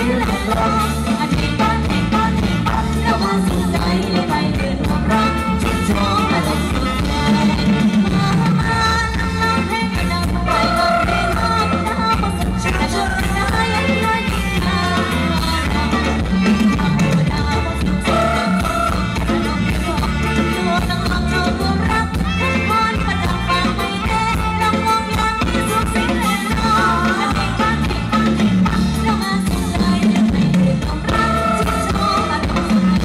สีเหลืองอธิบายให้บ้านให้บ้านเรามาสนใจไปเดินความรักชุดโชว์มาลงสุดใจมาน้ำเพลงกันดังไปก็เพลงมาดาวมาสุดใจชดได้ยังไงดาวมาสุดใจน้องเดียวตัวตั้งหลังเราความรักทุกคนประดับฟ้าไม่แน่ลำวงยันที่สุดสิ่งแน่นอนเรามาสนใจไปเดินความรักชุดโชว์มาลงสุดใจ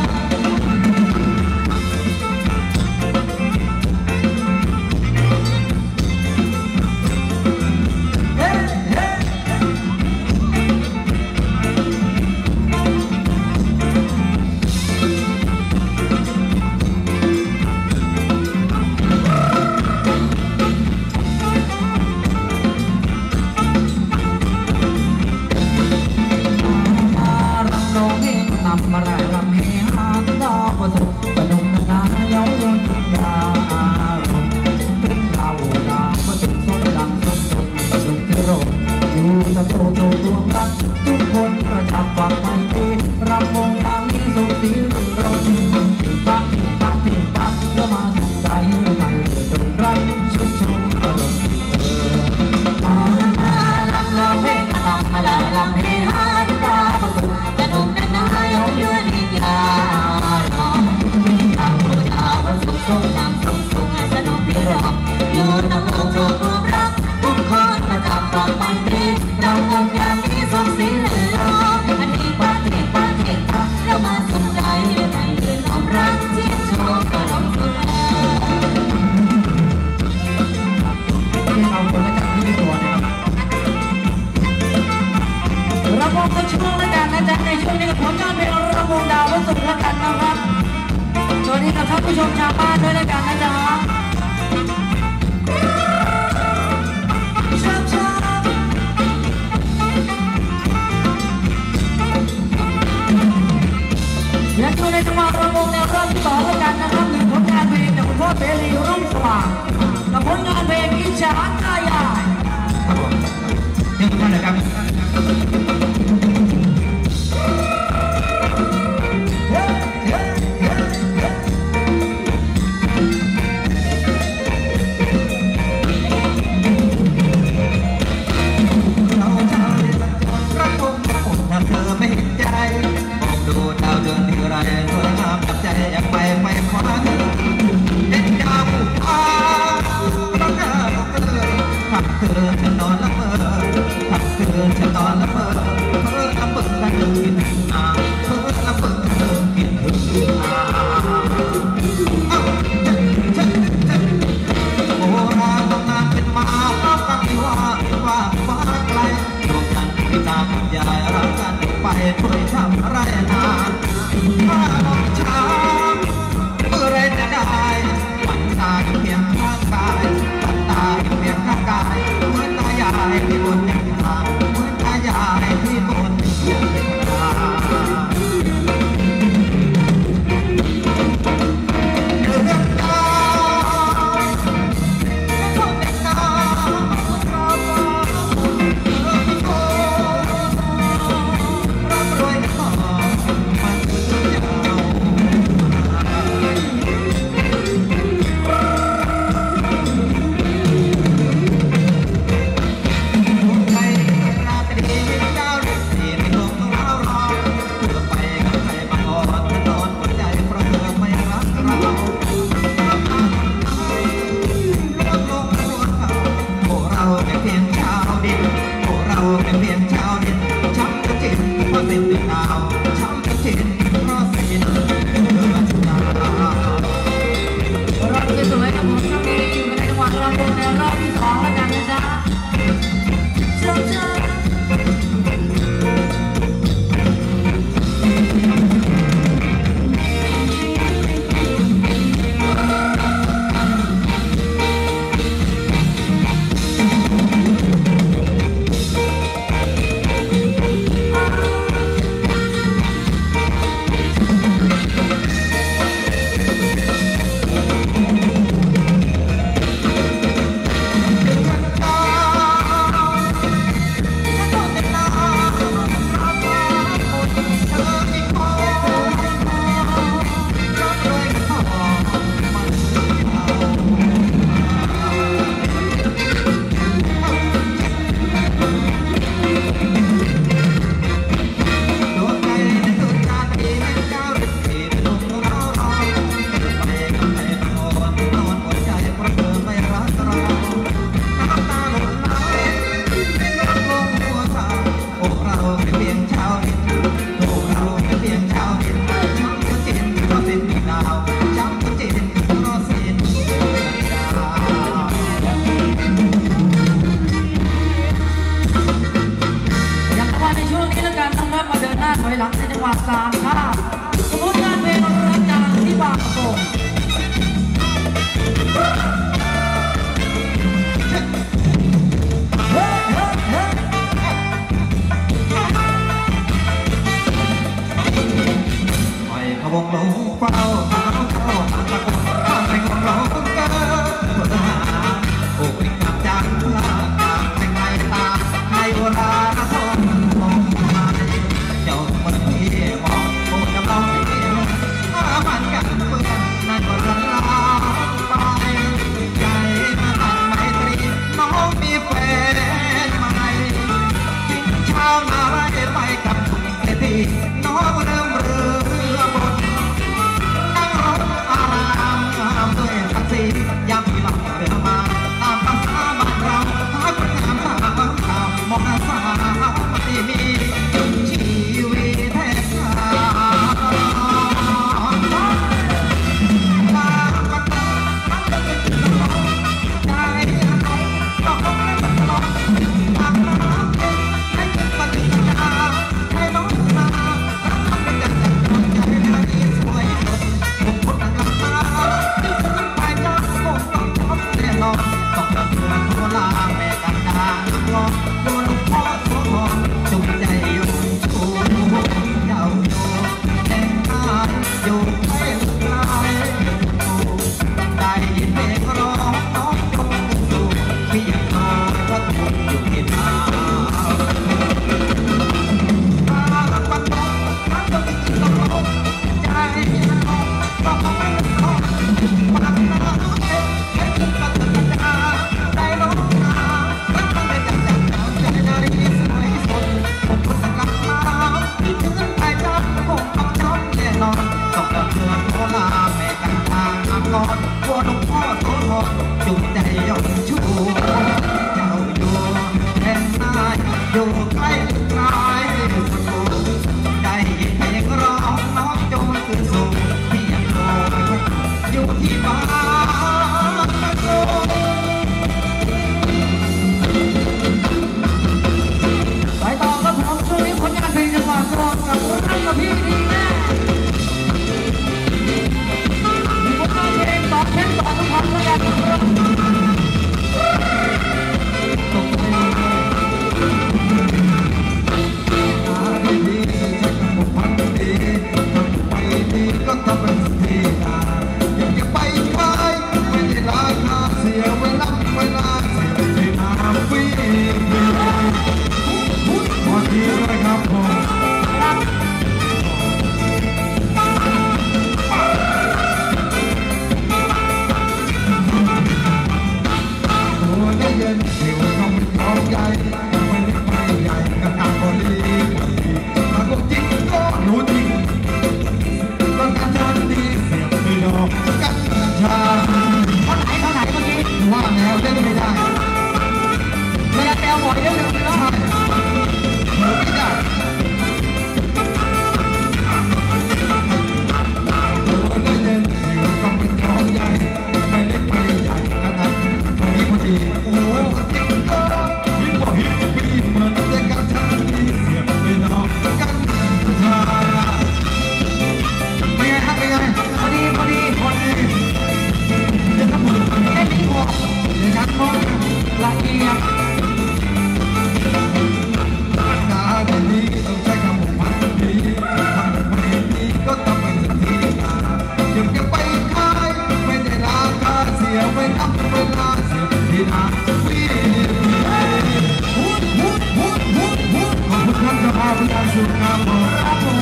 มาลายรำเฮฮาดอกประตูประดุมนาเย้ายวนยาเป็นดาวดาวประตูสดดังสดประดุที่โรอยู่ตะโตโตดวงรักทุกคนประดับฟังไม่ดีรำวงทางนี้สุขสีเราทิ้งปักปักปักแล้วมาสุดใจใครจนรักชุดชุดประดุมาลำเราเพลงลำมาลายลำเฮฮาดอกประตูประดุมนาเย้ายวนยาส่งทางส่งสนุกที่รออยู่ตั้งโตรวมรักทุกคนประดับความไม่ดีเราคงยังมีสุขสีเหลืองอันนี้ปาเทปาเทปาเรามาสนใจไปเดินความรักที่โชว์ก็ลงสุดที่เราคนละจากที่ตัวนะครับเราพบกันช่วงละกันนะจ๊ะในช่วงนี้กับผลงานเพลงระวงดาววันศุกร์ละกันนะครับสวัสดีกับท่านผู้ชมชาวบ้านด้วยละกันนะจ๊ะและช่วงในจังหวะระวงในรอบที่2ละกันนะครับหนึ่งผลงานเพลงจากคุณพ่อเสรีรุ่งสว่างกับผลงานเพลงอิจฉาตายายครับผมนี่ทุกท่านนะครับช่วยทำไรนาถ้าลองช้าเมื่อไรจะได้ฝันตาอยู่เพียงข้างกายฝันตาอยู่เพียงข้างกายเหมือนตายายสมมติงานเพลงรักจางที่บางโป่งพวงลงเฝ้าหาเข้าหาตะโกนข้าไปงงร้องเกิดหาโอ้ยกลับจากลาจากไปไงตาในโบราณทนมองมาเจ้าคนที่มองคงจะต้องเที่ยวถ้ามันกันเพื่อนนั่นก็ละลาไปใจมาตัดไมตรีน้องมีแฟนใหม่กินเช้านาไรไปกับคุณเศรษฐีน้องเริ่มเรือบนด้วยสักสียามที่หลับเดินมาตามภาษาบ้านเราหาคนงามหาข่าวมองหน้าสาวไม่มีชีวิตแทนใจต้องเพื่อนโบราณแม่กันดาลองโดนลูกพ่อโซ่จุงใจอยู่ชูเจ้าอยู่แต่งงานอยู่ให้ลูกชายได้ยินเพลงร้องน้องจงสู่พี่ยังรอพระทุนอยู่ที่นาปันน้องน้ำต้องกินต้องร้องใจน้องต้องไม่ร้องปันน้องให้กินกันได้น้องนารักมันได้จังจังใจนารีสวยสดผมคนสังกัดมาถึงไปจับผมต้องจบแน่นอนต้องกับเพื่อนโบราณแม่กันทางอังกรกลัวหลวงพ่อโสธรจุงใจยกชูเจ้าอยู่แทนนายอยู่ใกล้ไกลสุดได้ยินเพลงร้องน้องจงคืนสู่ที่ยังรออยู่ที่บ้านไปต่อครับผมช่วงนี้ผลงานเพลงจังหวะกรอนกับคุณอันกับพี่ดีแน่มีผลงานเพลงต่อเพลงต่อทุกคนเลยครับก็ต้องเป็นทีนาอย่าเก็บไปขายไม่ได้ราคาเสียเวลาเวลาเสียที่นาฟรีพอดีเลยครับผมตัวได้เย็นเดี๋ยวต้องเป็นของใหญ่ไม่ได้ไปใหญ่ก็ตามพอดีถ้าก็จริงก็รู้จริงกันชาดีเสียบไม่ดอกกันชาเขาไหนเมื่อกี้ว่าแนวเล่นไม่ได้ไม่ได้แนวบ่อยเล่นเลยใช่ไม่ได้ตัวเล่นเล่นเดี๋ยวต้องเป็นของใหญ่ไม่ได้ไปใหญ่ขนาดตรงนี้พอดีโอ้โหจริงก็ฮิปฮิปปี้เหมือนแต่กันชาดีเสียบไม่ดอกกันชาเป็นไงครับเป็นไงพอดีจะทำมือเล่นดีกว่าเดี๋ยวชัดมองละเอียดงานนี้ต้องใช้คำบอกพันดีทำไม่ดีก็ต้องเป็นสิ่งที่นายังจะไปขายไม่ได้ราคาเสียไม่นับเวลาเสียที่นาวิ่งขอบคุณท่านเจ้าภาพผู้การสุดงามครับผม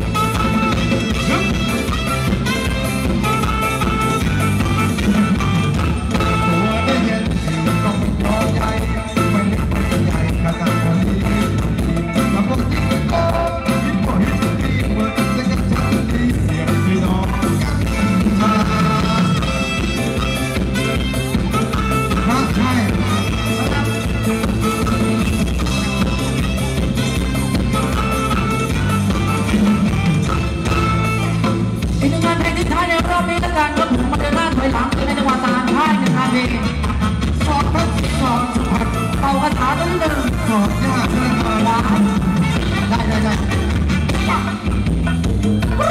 คาถาตัวนี้เลยสอดยากเลยได้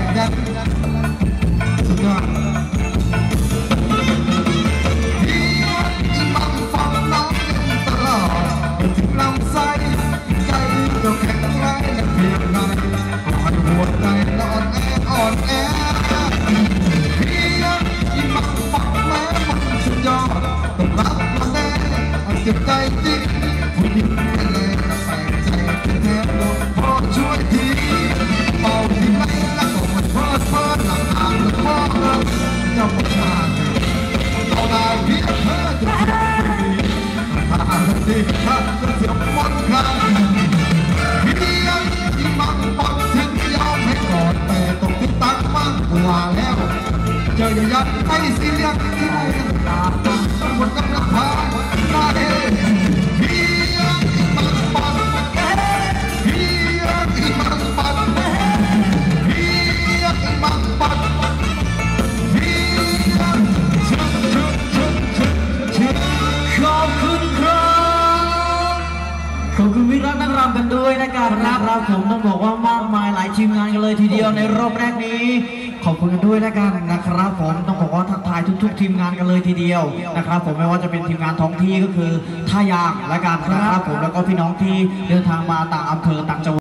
ยันสุดยอดที่มังฟังน้องตลอดถึงลำไส้ใจก็แข็งแรงและเพียงใดก็ให้หัวใจอ่อนแออ่อนแอที่มังฟังแม้มันสุดยอดต้องรับมาแน่เจ็บใจจริงผู้หญิงแน่ใส่ใจแท้ๆพอช่วยทีเป่าที่ไม่ละก็มันเพิ่มหลังอ่านแล้วพ่อเจ้าบอกว่าเอาดาวพี่เธอจะถ้าสิถ้าจะเสียวันครั้งพี่ยังที่มังฟังถึงยอมให้ก่อนแต่ต้องติดตั้งมากกว่าแล้วเจอยันให้เสียงที่ไม่ตาหมดกำลังพามาเองพี่ยังที่มังฟังพี่ยังที่มังฟังพี่ยังที่มังฟังพี่ยังขอบคุณครับขอบคุณวิรัตนักรำกันด้วยนะครับผมต้องบอกว่ามากมายหลายทีมงานกันเลยทีเดียวในรอบแรกนี้ขอบคุณกันด้วยนะครับผมต้องบอกว่าทักทายทุกๆทีมงานกันเลยทีเดียวนะครับผมไม่ว่าจะเป็นทีมงานท้องที่ก็คือท่ายางและกันนะครับผมแล้วก็พี่น้องที่เดินทางมาต่างอำเภอต่างจังหวัด